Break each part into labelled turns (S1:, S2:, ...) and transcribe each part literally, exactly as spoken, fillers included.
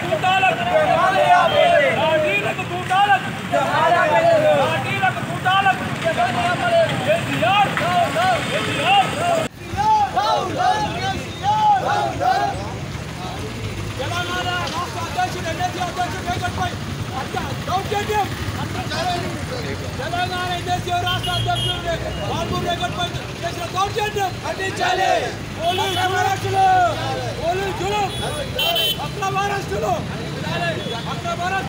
S1: తెలంగాణ దేశీయ రాష్ట్ర అధ్యక్షుడిని బాల్మూర్ రేగడ్పై చేసిన దౌర్జన్యం ఖండించాలి. పోలీసు అరెస్టులు, పోలీసు జులుం, అక్రమ అరెస్టులు, అక్రమ అరెస్టులు.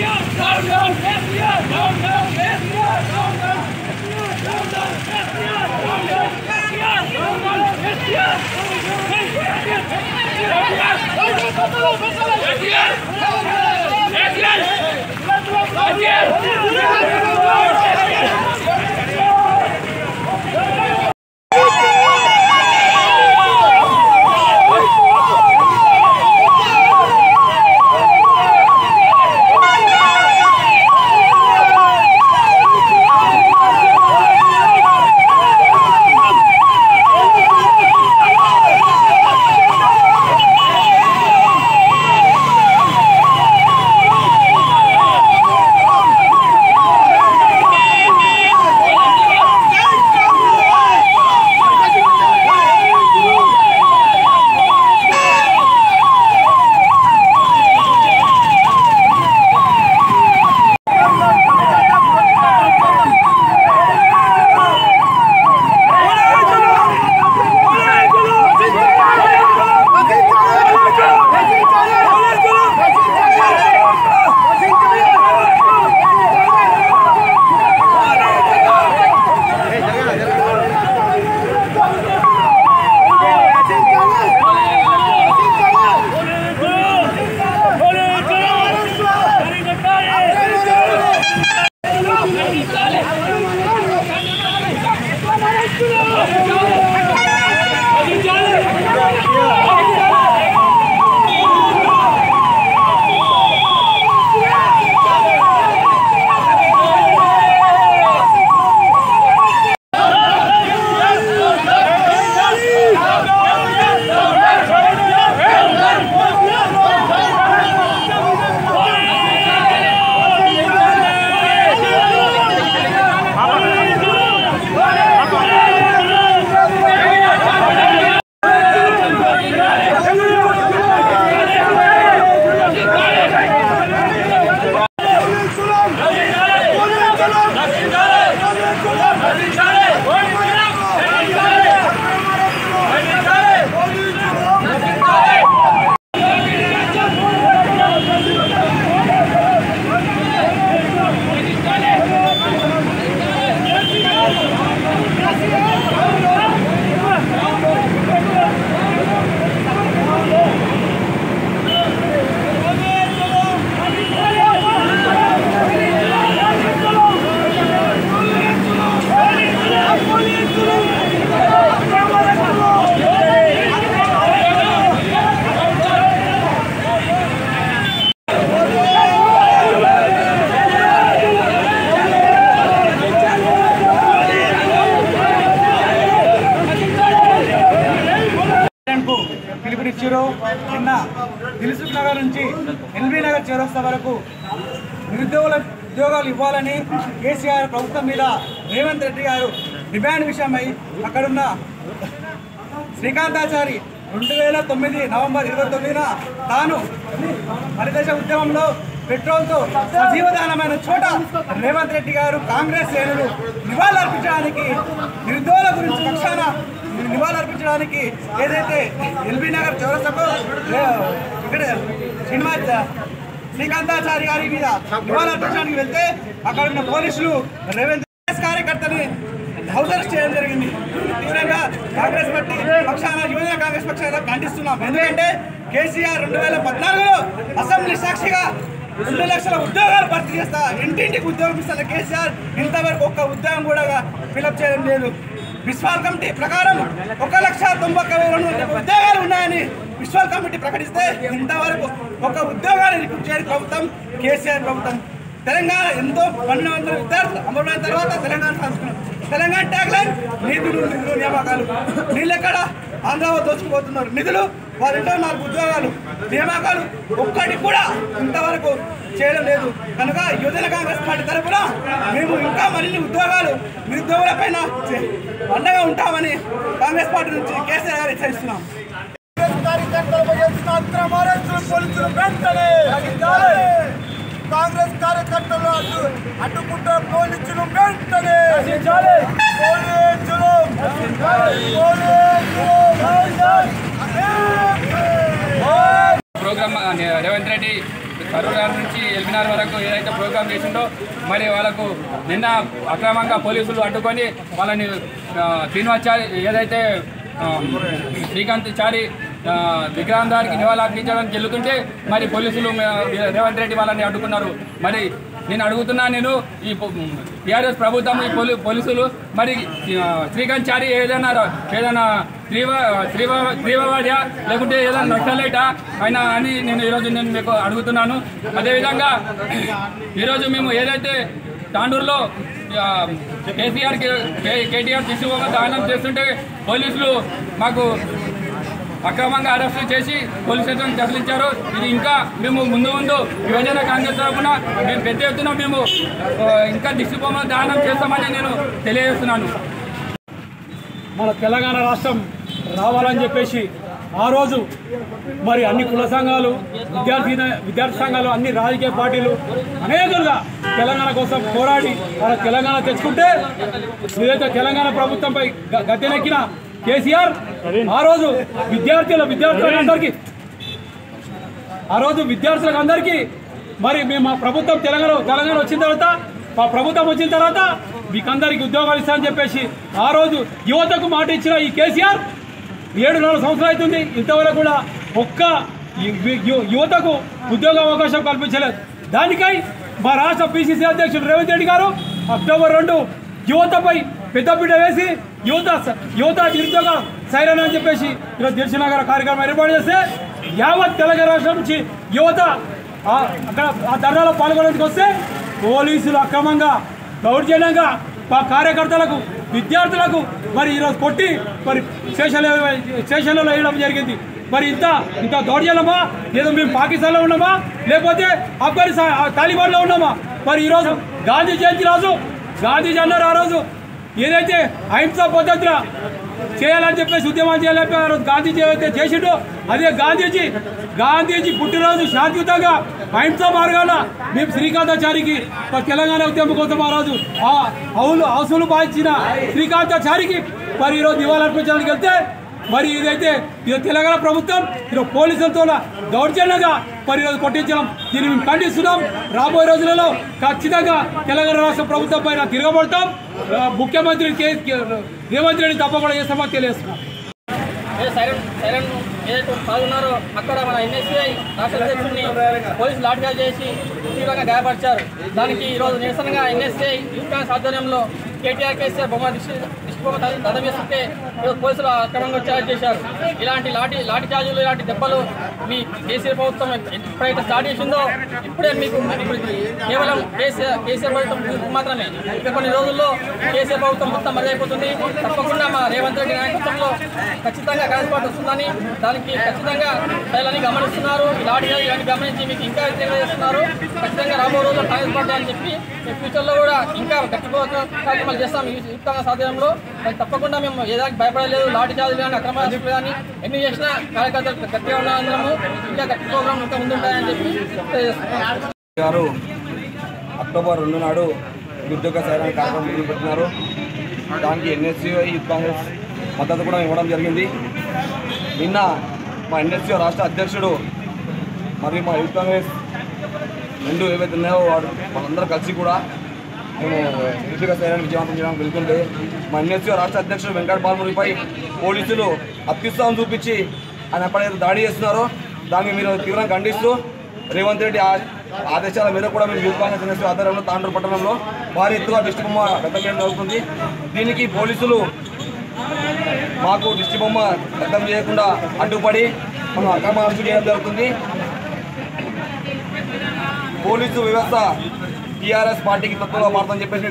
S2: నిన్న దిల్సుఖ్ నగర్ నుంచి ఎల్బీ నగర్ చౌరస్తా వరకు నిరుద్యోగుల ఉద్యోగాలు ఇవ్వాలని కేసీఆర్ ప్రభుత్వం మీద రేవంత్ రెడ్డి గారు డిమాండ్ విషయమై అక్కడున్న శ్రీకాంతాచారి రెండు వేల తొమ్మిది నవంబర్ ఇరవై తొమ్మిదిన తాను మలిదశ ఉద్యమంలో పెట్రోల్తో సజీవదానమైన చోట రేవంత్ రెడ్డి గారు కాంగ్రెస్ శ్రేణులు నివాళులర్పించడానికి నిరుద్యోగుల గురించి పక్షాన నివాళులర్పించడానికి ఏదైతే ఎల్బీ నగర్ చౌరస్తాకు ఇక్కడ శ్రీనివాస్ శ్రీకాంతాచారి గారి మీద నివాళులర్పించడానికి వెళ్తే అక్కడ ఉన్న పోలీసులు రేవంత్ కార్యకర్తని హౌస్ అరెస్ట్ చేయడం జరిగింది. తీవ్రంగా కాంగ్రెస్ పార్టీ పక్షాన యువజన కాంగ్రెస్ పక్షాన ఖండిస్తున్నాం. ఎందుకంటే కేసీఆర్ రెండు వేల పద్నాలుగులో అసెంబ్లీ సాక్షిగా రెండు లక్షల ఉద్యోగాలు భర్తీ చేస్తా ఇంటింటికి ఉద్యోగం ఇస్తున్న కేసీఆర్ ఇంతవరకు ఒక్క ఉద్యోగం కూడా ఫిలప్ చేయడం లేదు. విశ్వాల్ కమిటీ ప్రకారం ఒక లక్ష తొంభై రెండు ఉద్యోగాలు ఉన్నాయని విశ్వాల్ కమిటీ ప్రకటిస్తే ఇంతవరకు ఒక ఉద్యోగాన్ని రిక్రూట్ చేయని ప్రభుత్వం కేసీఆర్ ప్రభుత్వం. తెలంగాణ ఎంతో పన్నెండు వందల విద్యార్థులు అమలైన తర్వాత తెలంగాణ సాధించుకున్నాం. తెలంగాణ ట్యాగ్ లైన్ నిధులు నిధులు నియామకాలు. నీళ్ళు ఎక్కడ ఆంధ్రాలో దోచుకుపోతున్నారు నిధులు, వారింటో నాలుగు ఉద్యోగాలు. నియామకాలు ఒక్కటి కూడా ఇంతవరకు చేయడం లేదు కనుక యువజన కాంగ్రెస్ పార్టీ తరఫున మేము ఇంకా మరిన్ని ఉద్యోగాలు నిరుద్యోగుల పైన అండగా ఉంటామని కాంగ్రెస్ పార్టీ నుంచి కేసీఆర్ గారు హెచ్చరిస్తున్నాం.
S1: కాంగ్రెస్ కార్యకర్తలు అడ్డు అడ్డుకుంటే పోలీసులు వెంటనే
S3: ప్రోగ్రామ్ రేవంత్ రెడ్డి కరూరు నుంచి ఎల్బీనగర్ వరకు ఏదైతే ప్రోగ్రామ్ చేసిండో మరి వాళ్ళకు నిన్న అక్రమంగా పోలీసులు అడ్డుకొని వాళ్ళని శ్రీనివాచారి ఏదైతే శ్రీకాంత్ చారి విగ్రహానికి నివాళులర్పించడానికి వెళ్తుంటే మరి పోలీసులు రేవంత్ రెడ్డి వాళ్ళని అడ్డుకున్నారు. మరి నేను అడుగుతున్నా నేను ఈ టీఆర్ఎస్ ప్రభుత్వం ఈ పోలీ పోలీసులు మరి శ్రీకాంత్ చారి ఏదైనా ఏదైనా శ్రీవ శ్రీవ శ్రీవాడియా లేకుంటే ఏదైనా నక్సలైటా ఆయన అని నేను ఈరోజు నేను మీకు అడుగుతున్నాను. అదేవిధంగా ఈరోజు మేము ఏదైతే తాండూరులో కేసీఆర్ కేటీఆర్ తీసుకుపోగా దానం చేస్తుంటే పోలీసులు మాకు అక్రమంగా అరెస్టు చేసి పోలీస్ స్టేషన్ తరలించారు. ఇది ఇంకా మేము ముందు ముందు యువజన కాంగ్రెస్ తరఫున మేము పెద్ద ఎత్తున మేము ఇంకా దిశబొమ్మ దానం చేస్తామని నేను తెలియజేస్తున్నాను.
S4: మన తెలంగాణ రాష్ట్రం రావాలని చెప్పేసి ఆ రోజు మరి అన్ని కుల సంఘాలు విద్యార్థి విద్యార్థి సంఘాలు అన్ని రాజకీయ పార్టీలు అనేకులుగా తెలంగాణ కోసం పోరాడి మన తెలంగాణ తెచ్చుకుంటే ఏదైతే తెలంగాణ ప్రభుత్వంపై గద్దెనెక్కిన కేసీఆర్ ఆ రోజు విద్యార్థుల విద్యార్థులకు అందరికీ ఆ రోజు విద్యార్థులకు అందరికీ మరి మేము మా ప్రభుత్వం తెలంగాణ తెలంగాణ వచ్చిన తర్వాత మా ప్రభుత్వం వచ్చిన తర్వాత మీకందరికీ ఉద్యోగాలు ఇస్తామని చెప్పేసి ఆ రోజు యువతకు మాట ఇచ్చిన ఈ కేసీఆర్ ఏడు నాలుగు సంవత్సరాలు అవుతుంది ఇంతవరకు కూడా ఒక్క యువతకు ఉద్యోగ అవకాశం కల్పించలేదు. దానికై మా రాష్ట్ర పిసిసి అధ్యక్షుడు రేవంత్ రెడ్డి గారు అక్టోబర్ రెండు యువతపై పెద్దపీట వేసి యువత యువత నిరుద్యోగ సైరన్ అని చెప్పేసి ఈరోజు దిల్సుఖ్నగర్ కార్యక్రమం ఏర్పాటు చేస్తే యావత్ తెలంగాణ రాష్ట్రం నుంచి యువత అక్కడ ఆ ధర్నాలో పాల్గొనడానికి వస్తే పోలీసులు అక్రమంగా దౌర్జన్యంగా మా కార్యకర్తలకు విద్యార్థులకు మరి ఈరోజు కొట్టి మరి స్టేషన్ స్టేషన్లలో వేయడం జరిగింది. మరి ఇంత ఇంత దౌర్జన్యమా ఏదో మేము పాకిస్తాన్లో ఉన్నామా లేకపోతే ఆఫ్ఘనిస్తాన్ తాలిబాన్లో ఉన్నామా? మరి ఈరోజు గాంధీ జయంతి రోజు గాంధీజీ అన్నారు ఆ రోజు ఏదైతే అహింసా పద్ధతిలో చేయాలని చెప్పేసి ఉద్యమం చేయాలని ఆ రోజు గాంధీజీ ఏదైతే చేసిండో అదే గాంధీజీ గాంధీజీ పుట్టినరోజు శాంతియుతంగా అహింసా మార్గాన మేము శ్రీకాంతాచారికి తెలంగాణ ఉద్యమం కోసం ఆ రోజు అవులు అవసరం బాధించిన శ్రీకాంతాచారికి మరి ఈరోజు నివాళులర్పించడానికి వెళ్తే మరి ఇదైతే ఇది తెలంగాణ ప్రభుత్వం ఈరోజు పోలీసులతో దౌర్జన్యంగా మరి ఈరోజు కొట్టించడం దీన్ని మేము ఖండిస్తున్నాం. రాబోయే రోజులలో ఖచ్చితంగా తెలంగాణ రాష్ట్ర ప్రభుత్వం పైన తిరగబడతాం. ముఖ్యమంత్రి రేవంత్ రెడ్డి తప్పకుండా చేస్తామని తెలియజేస్తున్నాం.
S5: సైరన్ సైరన్ ఏదైతే పాల్గొన్నారో అక్కడ మన ఎన్ఎస్సీఐ రాష్ట్ర అధ్యక్షుడిని పోలీసులు లాఠీచార్జ్ చేసి తీవ్రంగా గాయపరిచారు. దానికి ఈరోజు నిరసనగా ఎన్ఎస్సీఐ యూత్ కాంగ్రెస్ ఆధ్వర్యంలో కేటీఆర్ కేసీఆర్ బొమ్మ దిష్టి దిష్టిబొమ్మ దదం చేస్తుంటే ఈరోజు పోలీసులు అక్రమంగా ఛార్జ్ చేశారు. ఇలాంటి లాఠీ లాఠీ ఛార్జీలు ఇలాంటి దెబ్బలు మీ కేసీఆర్ ప్రభుత్వం ఎప్పుడైతే స్టార్ట్ చేసిందో ఇప్పుడే మీకు కేవలం కేసీఆర్ కేసీఆర్ ప్రభుత్వం మాత్రమే ఇంకా కొన్ని రోజుల్లో కేసీఆర్ ప్రభుత్వం మొత్తం మర్చిపోతుంది. తప్పకుండా మా రేవంత్ రెడ్డి నాయకత్వంలో ఖచ్చితంగా కాంగ్రెస్ పార్టీ వస్తుందని దానికి ఖచ్చితంగా ప్రజలని గమనిస్తున్నారు. ఈ లాఠీ ఇలాంటి గమనించి మీకు ఇంకా వ్యతిరేకత చేస్తున్నారు. ఖచ్చితంగా రాబో రోజుల్లో కాంగ్రెస్ పార్టీ అని చెప్పి ఫ్యూచర్లో కూడా ఇంకా గట్టిపోత కార్యక్రమాలు చేస్తాం ఈ యుక్తంగా సాధ్యంలో. తప్పకుండా మేము ఏదానికి భయపడలేదు. లాఠీ చార్జీలు కానీ అక్రమ అరెస్టులు కానీ ఎన్ని చేసినా కార్యకర్తలు గట్టిగా ఉన్న అందరము ఇంకా గట్టి ప్రోగ్రాం ఇంకా ముందుంటాయని చెప్పి
S6: గారు అక్టోబర్ రెండు నాడు ఉద్యోగ సైరణ కార్యక్రమం మొదలుపెట్టినారు. దానికి ఎన్ఎస్సీఐ యూత్ కాంగ్రెస్ మద్దతు కూడా ఇవ్వడం జరిగింది. నిన్న మా ఎన్ఎస్సీ రాష్ట్ర అధ్యక్షుడు మరియు మా యూత్ కాంగ్రెస్ రెండు ఏవైతే ఉన్నాయో వాడు వాళ్ళందరూ కలిసి కూడా మేము ఉద్యోగ సైరణ విజయవంతం చేయడానికి వెళ్తుంటే మా ఎన్ఎస్సీ రాష్ట్ర అధ్యక్షుడు వెంకట బాలమురిపై పోలీసులు అత్యుత్సాహం చూపించి ఆయన ఎప్పుడైతే దాడి చేస్తున్నారో దాన్ని మీరు తీవ్రంగా ఖండిస్తూ రేవంత్ రెడ్డి ఆదేశాల మేరకు కూడా మేము యూత్ కాంగ్రెస్ ఎన్ఎస్సీ ఆధ్వర్యంలో తాండూరు పట్టణంలో భారీ ఎత్తుగా దిష్టిబొమ్మ దగ్ధం చేయడం జరుగుతుంది. దీనికి పోలీసులు మాకు దిష్టిబొమ్మ దగ్ధం చేయకుండా అడ్డుపడి మనం అక్రమ అరెస్టు చేయడం జరుగుతుంది. పోలీసు వ్యవస్థ టీఆర్ఎస్ పార్టీకి తప్పుగా మారుతుందని చెప్పేసి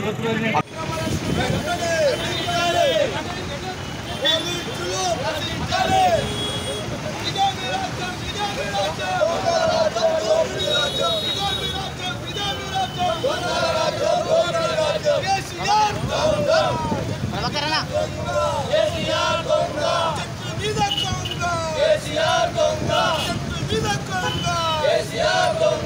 S6: తెలియజేస్తున్నాను.
S1: కేసీఆర్